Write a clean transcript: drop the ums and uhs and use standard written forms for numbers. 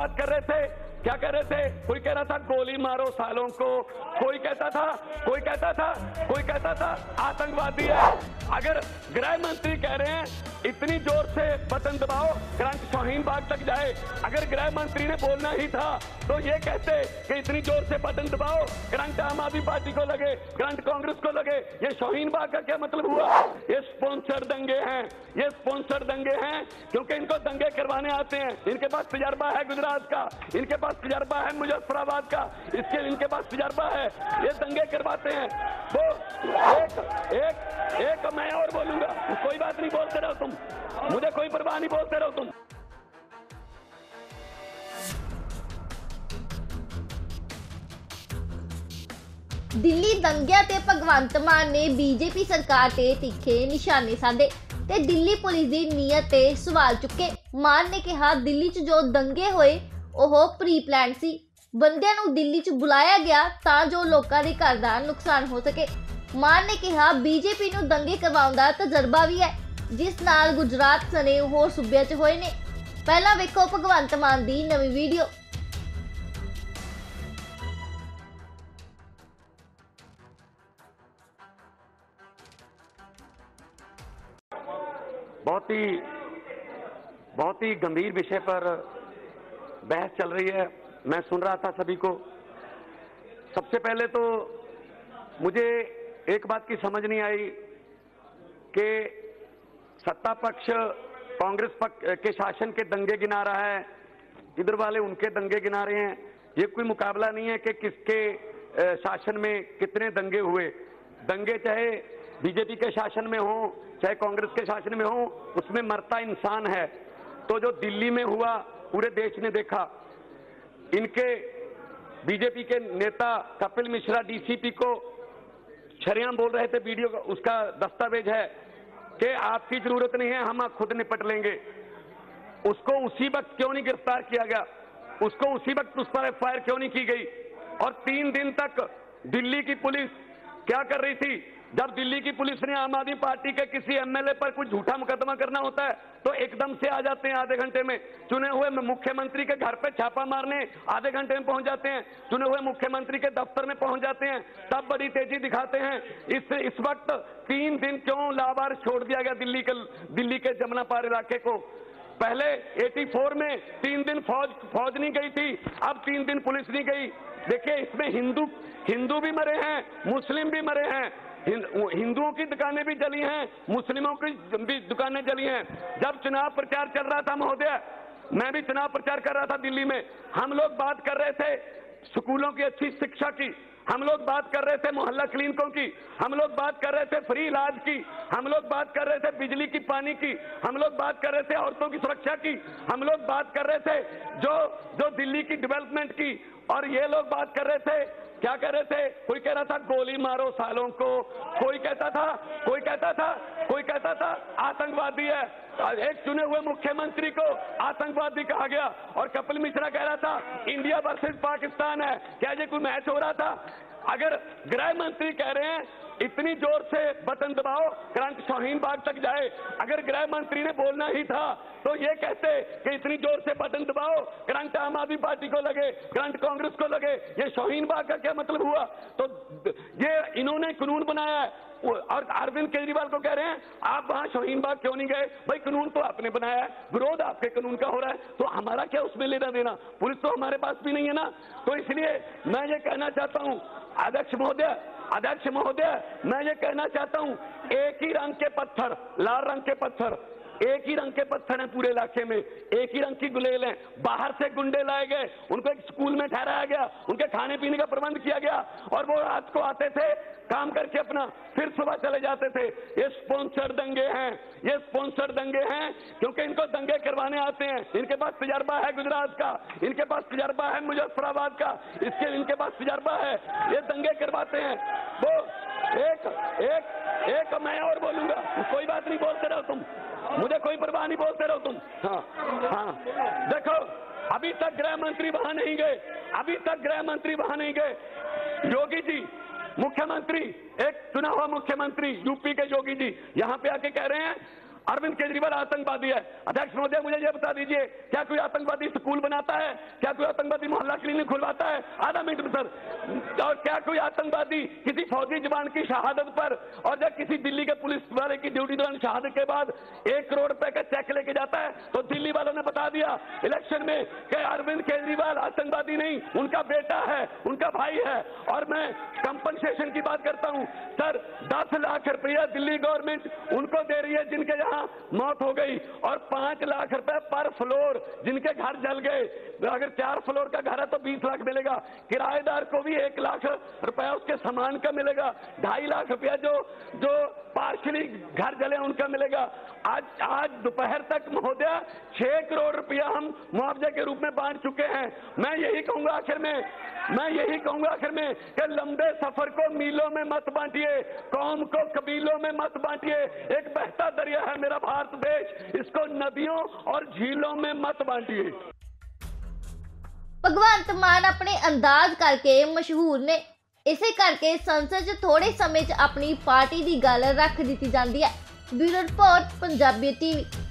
बात कर रहे थे, क्या कह रहे थे? कोई कह रहा था गोली मारो सालों को, कोई कहता था आतंकवादी है। अगर गृह मंत्री कह रहे हैं इतनी जोर से बटन दबाओ करंट शाहीन बाग तक जाए, अगर गृह मंत्री ने बोलना ही था तो ये कहते कि इतनी जोर से बटन दबाओ करंट आम आदमी पार्टी को लगे, करंट कांग्रेस को लगे। ये शाहीन बाग का क्या मतलब हुआ? ये स्पॉन्सर दंगे हैं, ये स्पॉन्सर दंगे हैं क्योंकि इनको दंगे करवाने आते हैं। इनके पास तजर्बा है गुजरात का, इनके पास तजर्बा है मुजफ्फराबाद का, इनके पास तजर्बा है, ये दंगे करवाते हैं। तो एक मैं और बोलूंगा, कोई बात नहीं, बोलते रहो तुम, मुझे कोई परवाह नहीं, बोलते रहो तुम। ਦਿੱਲੀ ਦੰਗਿਆਂ ਤੇ ਭਗਵੰਤ ਮਾਨ ਨੇ ਬੀਜੇਪੀ ਸਰਕਾਰ ਤੇ ਤਿੱਖੇ ਨਿਸ਼ਾਨੇ ਸਾਧੇ ਤੇ ਦਿੱਲੀ ਪੁਲਿਸ ਦੀ ਨੀਅਤ ਤੇ ਸਵਾਲ ਚੁੱਕੇ। ਮਾਨ ਨੇ ਕਿਹਾ ਦਿੱਲੀ 'ਚ ਜੋ ਦੰਗੇ ਹੋਏ ਉਹ ਪ੍ਰੀ ਪਲਾਨ ਸੀ, ਬੰਦਿਆਂ ਨੂੰ ਦਿੱਲੀ 'ਚ ਬੁਲਾਇਆ ਗਿਆ ਤਾਂ ਜੋ ਲੋਕਾਂ ਦੇ ਘਰ ਦਾ ਨੁਕਸਾਨ ਹੋ ਸਕੇ। ਮਾਨ ਨੇ ਕਿਹਾ ਬੀਜੇਪੀ ਨੂੰ ਦੰਗੇ ਕਰਵਾਉਣ ਦਾ ਤਜਰਬਾ ਵੀ ਹੈ, ਜਿਸ ਨਾਲ ਗੁਜਰਾਤ ਸਣੇ ਹੋਰ ਸੂਬਿਆਂ 'ਚ ਹੋਏ ਨੇ। ਪਹਿਲਾਂ ਵੇਖੋ ਭਗਵੰਤ ਮਾਨ ਦੀ ਨਵੀਂ ਵੀਡੀਓ। बहुत ही गंभीर विषय पर बहस चल रही है। मैं सुन रहा था सभी को। सबसे पहले तो मुझे एक बात की समझ नहीं आई कि सत्ता पक्ष कांग्रेस पक्ष के शासन के दंगे गिना रहा है, इधर वाले उनके दंगे गिना रहे हैं। ये कोई मुकाबला नहीं है कि किसके शासन में कितने दंगे हुए। दंगे चाहे बीजेपी के शासन में हो चाहे कांग्रेस के शासन में हो, उसमें मरता इंसान है। तो जो दिल्ली में हुआ पूरे देश ने देखा। इनके बीजेपी के नेता कपिल मिश्रा डीसीपी को शरेआम बोल रहे थे, वीडियो का उसका दस्तावेज है कि आपकी जरूरत नहीं है, हम खुद निपट लेंगे। उसको उसी वक्त क्यों नहीं गिरफ्तार किया गया? उसको उसी वक्त उस पर एफआईआर क्यों नहीं की गई? और 3 दिन तक दिल्ली की पुलिस क्या कर रही थी? जब दिल्ली की पुलिस ने आम आदमी पार्टी के किसी एमएलए पर कुछ झूठा मुकदमा करना होता है तो एकदम से आ जाते हैं, आधे घंटे में। चुने हुए मुख्यमंत्री के घर पे छापा मारने आधे घंटे में पहुंच जाते हैं, चुने हुए मुख्यमंत्री के दफ्तर में पहुंच जाते हैं, तब बड़ी तेजी दिखाते हैं। इस वक्त 3 दिन क्यों लावारिस छोड़ दिया गया दिल्ली के जमुना पार इलाके को? पहले 84 में 3 दिन फौज नहीं गई थी, अब 3 दिन पुलिस नहीं गई। देखिए, इसमें हिंदू भी मरे हैं, मुस्लिम भी मरे हैं। हिंदुओं की दुकानें भी जली हैं, मुस्लिमों की भी दुकानें जली हैं। जब चुनाव प्रचार चल रहा था महोदय, मैं भी चुनाव प्रचार कर रहा था दिल्ली में, हम लोग बात कर रहे थे स्कूलों की अच्छी शिक्षा की, हम लोग बात कर रहे थे मोहल्ला क्लिनिकों की, हम लोग बात कर रहे थे फ्री इलाज की, हम लोग बात कर रहे थे बिजली की, पानी की, हम लोग बात कर रहे थे औरतों की सुरक्षा की, हम लोग बात कर रहे थे जो दिल्ली की डेवलपमेंट की। और ये लोग बात कर रहे थे, क्या कह रहे थे? कोई कह रहा था गोली मारो सालों को, कोई कहता था आतंकवादी है। एक चुने हुए मुख्यमंत्री को आतंकवादी कहा गया। और कपिल मिश्रा कह रहा था इंडिया वर्सेस पाकिस्तान है। क्या ये कोई मैच हो रहा था? अगर गृह मंत्री कह रहे हैं इतनी जोर से बटन दबाओ करंट शाहीन बाग तक जाए, अगर गृह मंत्री ने बोलना ही था तो ये कहते कि इतनी जोर से बटन दबाओ करंट आम आदमी पार्टी को लगे, करंट कांग्रेस को लगे। ये शाहीन बाग का क्या मतलब हुआ? तो ये इन्होंने कानून बनाया है। और अरविंद केजरीवाल को कह रहे हैं आप वहां शाहीन बाग क्यों नहीं गए? भाई, कानून तो आपने बनाया है, विरोध आपके कानून का हो रहा है, तो हमारा क्या उसमें लेना देना? पुलिस तो हमारे पास भी नहीं है ना। तो इसलिए मैं ये कहना चाहता हूं अध्यक्ष महोदय, मैं ये कहना चाहता हूं, एक ही रंग के पत्थर, लाल रंग के पत्थर, एक ही रंग के पत्थर हैं पूरे इलाके में, एक ही रंग की गुलेल हैं। बाहर से गुंडे लाए गए, उनको एक स्कूल में ठहराया गया, उनके खाने पीने का प्रबंध किया गया और वो रात को आते थे काम करके अपना, फिर सुबह चले जाते थे। ये स्पॉन्सर दंगे हैं क्योंकि इनको दंगे करवाने आते हैं। इनके पास तजर्बा है गुजरात का, इनके पास तजर्बा है मुजफ्फराबाद का, इनके पास तजर्बा है, ये दंगे करवाते हैं। तो एक मैं और बोलूंगा, कोई बात नहीं, बोलते रहो तुम, मुझे कोई परवाह नहीं, बोलते रहो तुम। हाँ, देखो, अभी तक गृह मंत्री वहां नहीं गए। योगी जी मुख्यमंत्री, एक चुना हुआ मुख्यमंत्री यूपी के योगी जी यहां पे आके कह रहे हैं अरविंद केजरीवाल आतंकवादी है। अध्यक्ष महोदय, मुझे यह बता दीजिए, क्या कोई आतंकवादी स्कूल बनाता है? क्या कोई आतंकवादी मोहल्ला क्लिनिक खुलवाता है? आधा मिनट में सर। और क्या कोई आतंकवादी किसी फौजी जवान की शहादत पर और जब किसी दिल्ली के पुलिस वाले की ड्यूटी दौरान शहादत के बाद 1 करोड़ रुपए का चेक लेके जाता है? तो दिल्ली वालों ने बता दिया इलेक्शन में कि अरविंद केजरीवाल आतंकवादी नहीं, उनका बेटा है, उनका भाई है। और मैं कंपनसेशन की बात करता हूं सर, 10 लाख रुपया दिल्ली गवर्नमेंट उनको दे रही है जिनके यहाँ मौत हो गई, और 5 लाख रुपए पर फ्लोर जिनके घर जल गए। अगर 4 फ्लोर का घर है तो 20 लाख मिलेगा, किराएदार को भी 1 लाख रुपया उसके सामान का मिलेगा, 2.5 लाख रुपया जो पार्शली घर जले उनका मिलेगा। आज दोपहर तक महोदय 6 करोड़ रुपया हम मुआवजे के रूप में बांट चुके हैं। मैं यही कहूंगा आखिर में कि लंबे सफर को मीलों में मत बांटिए, कौम को कबीलों में मत बांटिए। एक बहता दरिया है मेरा भारत देश, इसको नदियों और झीलों में मत बांटिए। ਭਗਵੰਤ ਮਾਨ ਆਪਣੇ ਅੰਦਾਜ਼ ਕਰਕੇ ਮਸ਼ਹੂਰ ਨੇ, ਇਸੇ ਕਰਕੇ ਸੰਸਦ 'ਚ ਥੋੜੇ ਸਮੇਂ 'ਚ ਆਪਣੀ ਪਾਰਟੀ ਦੀ ਗੱਲ ਰੱਖ ਦਿੱਤੀ ਜਾਂਦੀ ਹੈ। Bureau report, Punjabi TV.